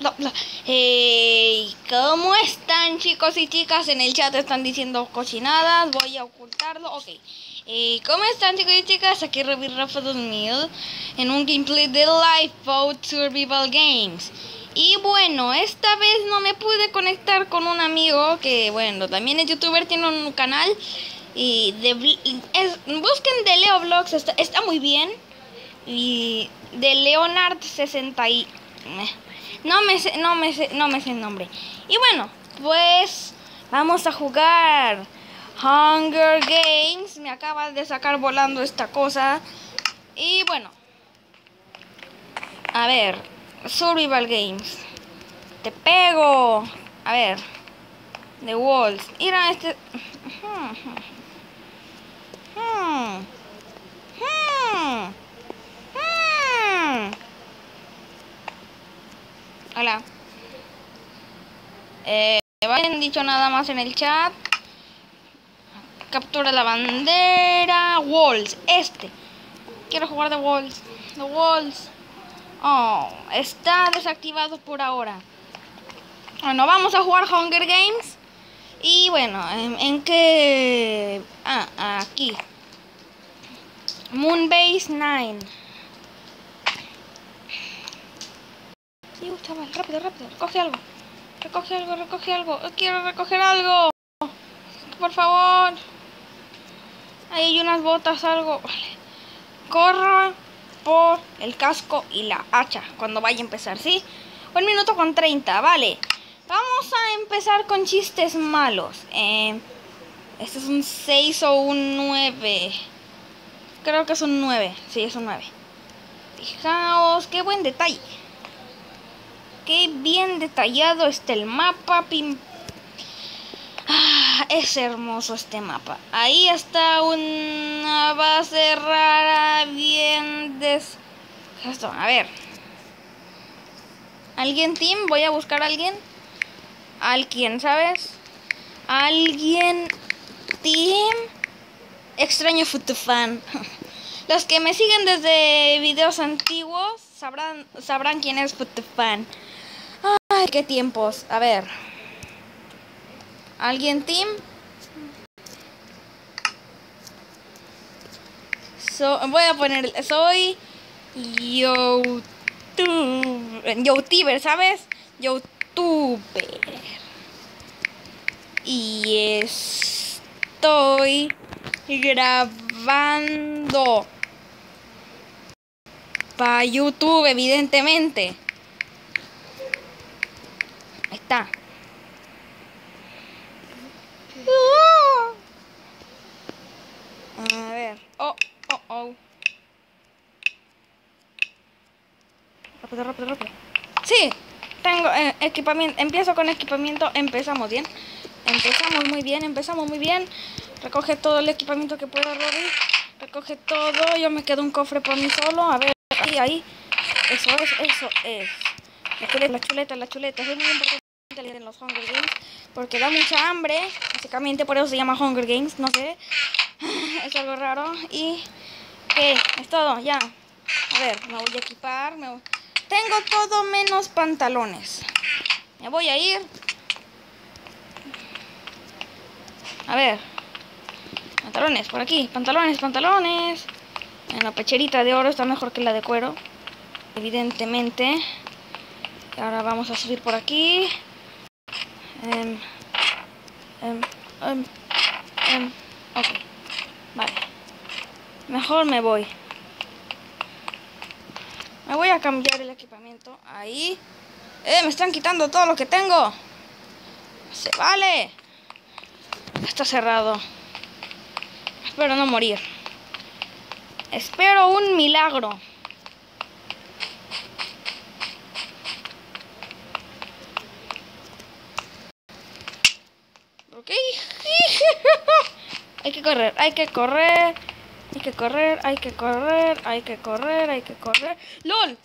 Hey, ¿cómo están, chicos y chicas? En el chat están diciendo cochinadas. Voy a ocultarlo. Ok. ¿Cómo están, chicos y chicas? Aquí Ruby Rafa 2000 en un gameplay de Lifeboat Survival Games. Y bueno, esta vez no me pude conectar con un amigo que, bueno, también es youtuber, tiene un canal. Y busquen de Leo Vlogs, está muy bien. Y de Leonard 60 y... No me sé el nombre. Y bueno, pues vamos a jugar Hunger Games. Me acaba de sacar volando esta cosa. Y bueno, a ver, Survival Games. Te pego. A ver, The Walls. Mira este. Hola. No han dicho nada más en el chat. Captura la bandera. Walls. Quiero jugar The Walls. The Walls. Oh, está desactivado por ahora. Bueno, vamos a jugar Hunger Games. Y bueno, ¿en qué? Aquí. Moonbase 9. Sí, chaval, rápido. Recoge algo. Recoge algo. Quiero recoger algo. Por favor. Ahí hay unas botas, algo. Vale. Corra por el casco y la hacha cuando vaya a empezar, ¿sí? 1 minuto con 30, vale. Vamos a empezar con chistes malos. Este es un 6 o un 9. Creo que es un 9. Sí, es un 9. Fijaos, qué buen detalle. Qué bien detallado está el mapa. Es hermoso este mapa. Ahí está una base rara. Bien Esto, a ver. ¿Alguien team? Voy a buscar a alguien. ¿Alguien, sabes? ¿Alguien team? Extraño Futufan. Los que me siguen desde videos antiguos sabrán quién es Futufan. Ay, qué tiempos. A ver. ¿Alguien team? Voy a poner... Soy... YouTuber, ¿sabes? YouTuber. Y estoy grabando para YouTube, evidentemente. Ahí está. A ver. Oh. Rápido. Sí, tengo equipamiento. Empiezo con equipamiento. Empezamos bien. Empezamos muy bien. Recoge todo el equipamiento que pueda, Rory. Recoge todo. Yo me quedo un cofre por mí solo. A ver, ahí. Eso es. La chuleta. Es muy importante en los Hunger Games. Porque da mucha hambre. Básicamente por eso se llama Hunger Games. No sé. Es algo raro. Y... ¿qué? Es todo, ya. A ver, me voy a equipar. Tengo todo menos pantalones. Me voy a ir. A ver. Pantalones, por aquí. Pantalones. La pecherita de oro está mejor que la de cuero. Evidentemente. Y ahora vamos a subir por aquí. Ok. Vale. Mejor me voy. Me voy a cambiar el equipamiento. Ahí. Me están quitando todo lo que tengo. Se vale. Está cerrado. Espero no morir. Espero un milagro. Ok. Hay que correr. ¡Lol!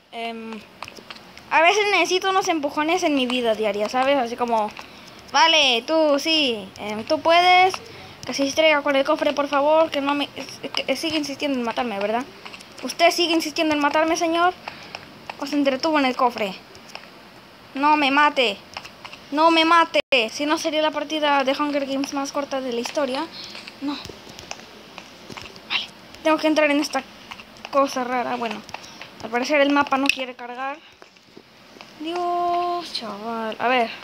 A veces necesito unos empujones en mi vida diaria, ¿sabes? Así como... Vale, tú sí. Tú puedes. Que se distraiga con el cofre, por favor. Que no me... sigue insistiendo en matarme, ¿verdad? ¿Usted sigue insistiendo en matarme, señor? ¿O se entretuvo en el cofre? No me mate. No me mate. Si no sería la partida de Hunger Games más corta de la historia. No. Vale. Tengo que entrar en esta cosa rara. Bueno. Al parecer el mapa no quiere cargar. Dios, chaval. A ver.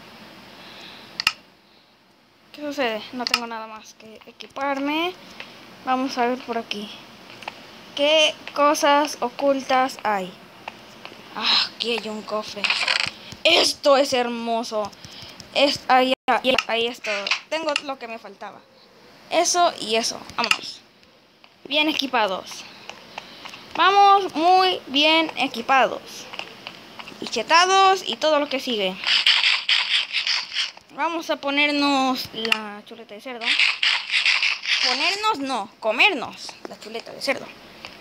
¿Qué sucede? No tengo nada más que equiparme. Vamos a ver por aquí. ¿Qué cosas ocultas hay? Ah, aquí hay un cofre. Esto es hermoso. Ahí es todo. Tengo lo que me faltaba. Eso y eso. Vámonos. Bien equipados. Vamos muy bien equipados. Y chetados y todo lo que sigue. Vamos a ponernos la chuleta de cerdo. Ponernos no, comernos la chuleta de cerdo.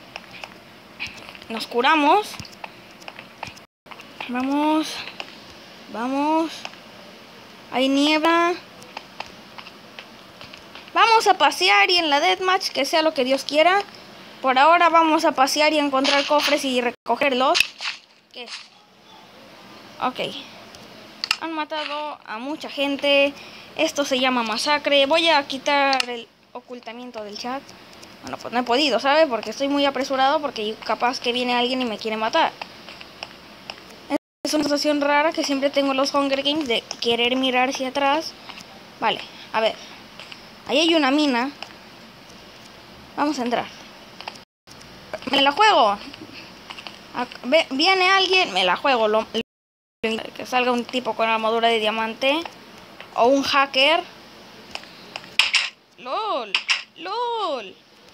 Nos curamos. Vamos. Vamos. Hay niebla. Vamos a pasear y en la deathmatch, que sea lo que Dios quiera. Por ahora vamos a pasear y encontrar cofres y recogerlos. ¿Qué? Ok. Han matado a mucha gente. Esto se llama masacre. Voy a quitar el ocultamiento del chat. Bueno, pues no he podido, ¿sabes? Porque estoy muy apresurado porque capaz que viene alguien y me quiere matar. Es una sensación rara que siempre tengo en los Hunger Games de querer mirar hacia atrás. Vale, a ver. Ahí hay una mina. Vamos a entrar. Me la juego. Viene alguien, me la juego. Que salga un tipo con armadura de diamante. O un hacker. LOL. LOL.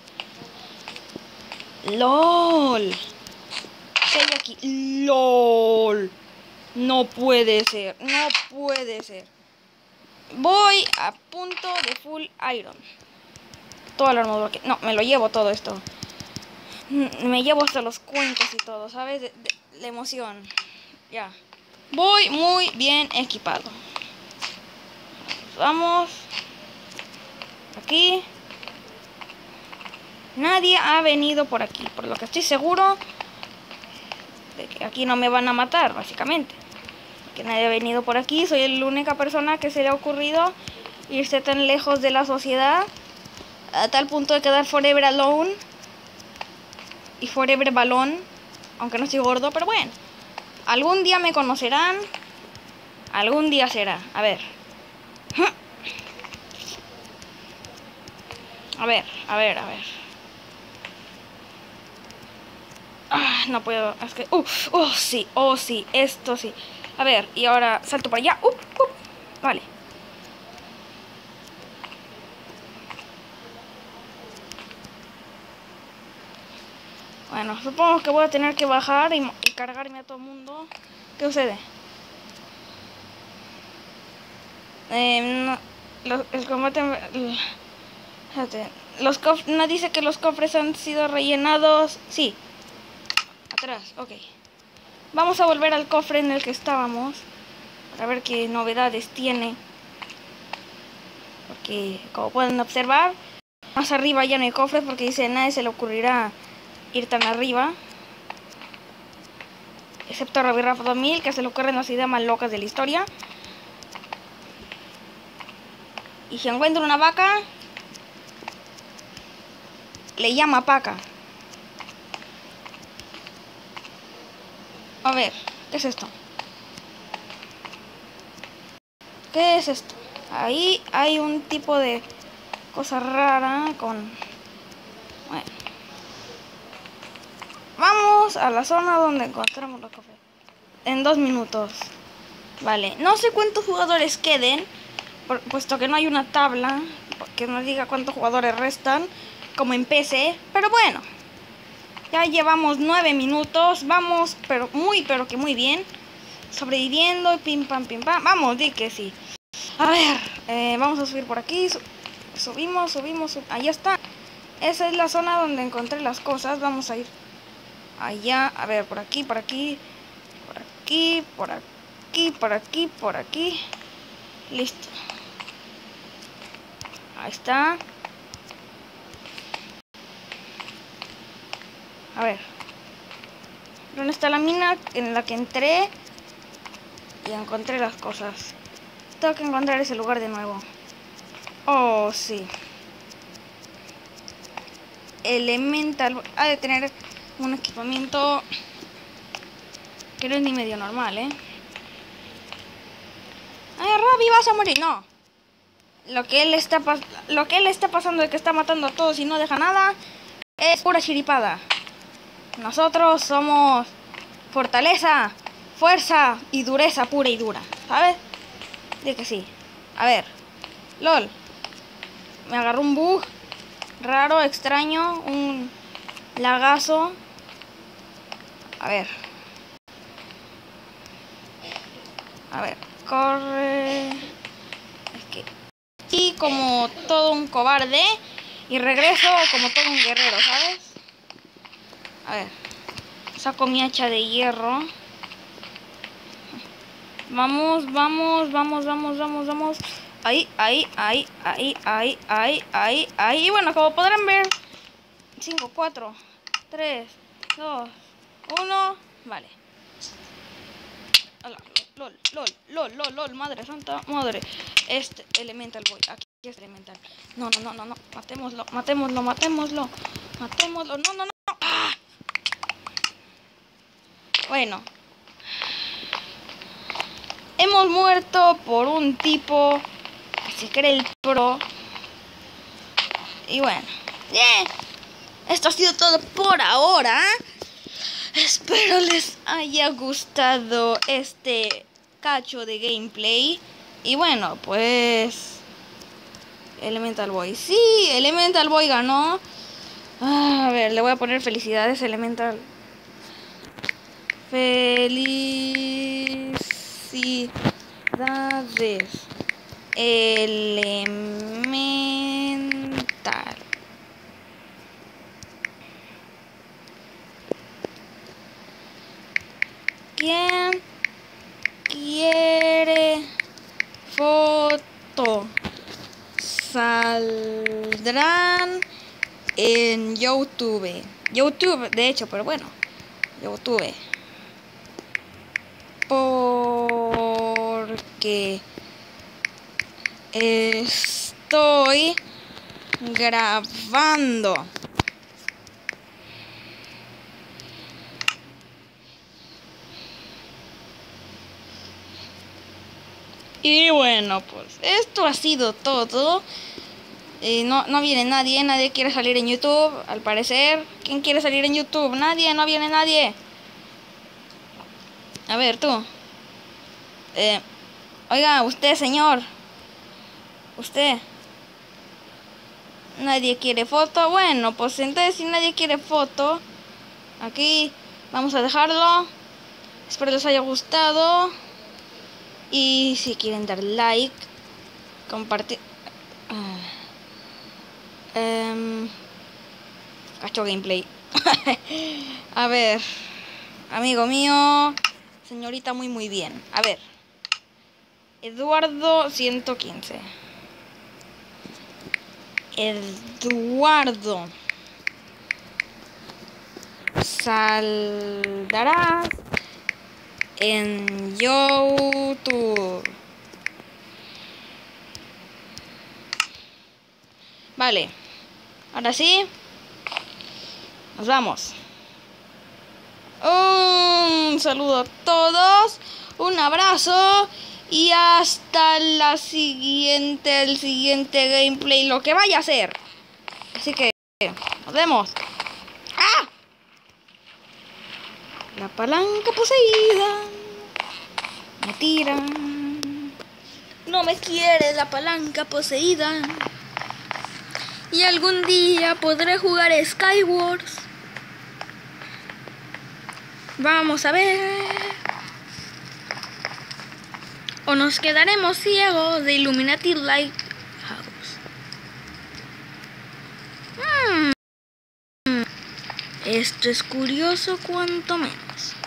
LOL. ¿Qué hay aquí? LOL. No puede ser. No puede ser. Voy a punto de full iron. Toda la armadura que... No, me lo llevo todo esto. Me llevo hasta los cuencos y todo, ¿sabes? La emoción. Ya. Voy muy bien equipado. Vamos. Aquí. Nadie ha venido por aquí. Por lo que estoy seguro de que aquí no me van a matar, básicamente. Que nadie ha venido por aquí. Soy la única persona que se le ha ocurrido irse tan lejos de la sociedad. A tal punto de quedar forever alone. Y forever balón. Aunque no estoy gordo, pero bueno. Algún día me conocerán. Algún día será. A ver. A ver. Ah, no puedo. Es que... sí. Oh, sí. Esto sí. A ver. Y ahora salto para allá. Vale. Bueno, supongo que voy a tener que bajar y cargarme a todo el mundo. ¿Qué sucede? No, el combate... Fíjate, los cofres... No dice que los cofres han sido rellenados. Sí. Atrás, ok. Vamos a volver al cofre en el que estábamos. Para ver qué novedades tiene. Porque, como pueden observar, más arriba ya no hay cofres porque dice, a nadie se le ocurrirá ir tan arriba. Excepto a Rafa 2000, que se le ocurren las ideas más locas de la historia. Y si encuentro una vaca, le llama paca. A ver, ¿qué es esto? ¿Qué es esto? Ahí hay un tipo de cosa rara con... Bueno. Vamos a la zona donde encontramos los cofres. En 2 minutos. Vale, no sé cuántos jugadores queden, puesto que no hay una tabla que nos diga cuántos jugadores restan, como en PC, pero bueno. Ya llevamos 9 minutos, vamos, pero que muy bien. Sobreviviendo y pim pam, vamos, di que sí. A ver, vamos a subir por aquí, subimos, ahí está. Esa es la zona donde encontré las cosas, vamos a ir allá, a ver, por aquí, por aquí. Listo. Ahí está. A ver. ¿Dónde está la mina en la que entré? Y encontré las cosas. Tengo que encontrar ese lugar de nuevo. Oh, sí. Elemental. Ha de tener un equipamiento que no es ni medio normal, ¿eh? ¡Ay, Robbie, vas a morir! No. Lo que él está pasando de que está matando a todos y no deja nada es pura chiripada. Nosotros somos fortaleza, fuerza y dureza pura y dura, ¿sabes? Dice que sí. A ver. LOL. Me agarró un bug raro, extraño, un lagazo. A ver. A ver, corre. Es que y como todo un cobarde y regreso como todo un guerrero, ¿sabes? A ver. Saco mi hacha de hierro. Vamos, vamos, vamos, vamos, vamos, vamos. Ahí, ahí, ahí, ahí, ahí, ahí, ahí, ahí. Y bueno, como podrán ver, 5, 4, 3, 2, 1. Vale. Hola, lol, lol, lol, lol, lol, madre santa, madre. Este Elemental Boy, aquí es Elemental. No, no, no, no, no. Matémoslo, matémoslo, matémoslo. Matémoslo, no, no, no. ¡Ah! Bueno. Hemos muerto por un tipo que se cree el pro. Y bueno, esto ha sido todo por ahora. Espero les haya gustado este cacho de gameplay. Y bueno, pues Elemental Boy. Sí, Elemental Boy ganó. A ver, le voy a poner felicidades, Elemental. Felicidades, Elemental. ¿Quién quiere foto? Saldrán en YouTube. YouTube, de hecho, pero bueno, YouTube. Porque estoy grabando. Y bueno, pues esto ha sido todo. No viene nadie, nadie quiere salir en YouTube, al parecer. ¿Quién quiere salir en YouTube? Nadie, no viene nadie. A ver, tú. Oiga, usted, señor. Usted. Nadie quiere foto. Bueno, pues entonces si nadie quiere foto, aquí vamos a dejarlo. Espero les haya gustado. Y si quieren dar like, compartir. Cacho gameplay. A ver, amigo mío, señorita muy bien. A ver, Eduardo 115. Eduardo, saldrás en YouTube. Vale, ahora sí, nos vamos. Un saludo a todos, un abrazo y hasta el siguiente gameplay, lo que vaya a ser. Así que nos vemos. ¡Ah! La palanca poseída. Me tiran. No me quiere la palanca poseída. Y algún día podré jugar Skywars. Vamos a ver. O nos quedaremos ciegos de Illuminati Lighthouse. Esto es curioso cuanto menos.